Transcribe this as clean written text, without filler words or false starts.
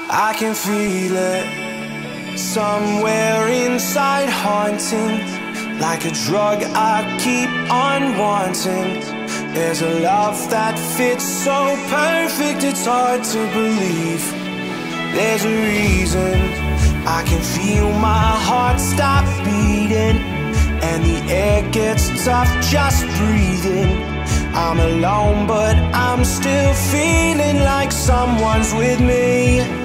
I can feel it somewhere inside, haunting, like a drug I keep on wanting. There's a love that fits so perfect, it's hard to believe. There's a reason I can feel my heart stop beating, and the air gets tough just breathing. I'm alone, but I'm still feeling like someone's with me.